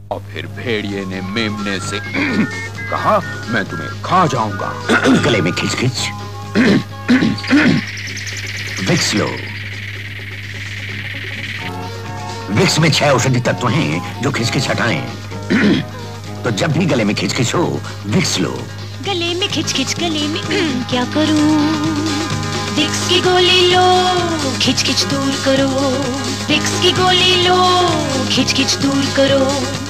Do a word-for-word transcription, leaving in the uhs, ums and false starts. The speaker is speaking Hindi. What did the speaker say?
और फिर भेड़िए ने मेमने से कहा, मैं तुम्हें खा जाऊंगा। गले में खिंच खिंच विक्स लो। विक्स में छह औषधि तत्व हैं जो खिचखिच हटाएं। तो जब भी गले में खिचखिच हो, विक्स लो। गले में खिचखिच, गले में क्या करूं? विक्स की गोली लो, खिचखिच दूर करो। विक्स की गोली लो, खिचखिच दूर करो।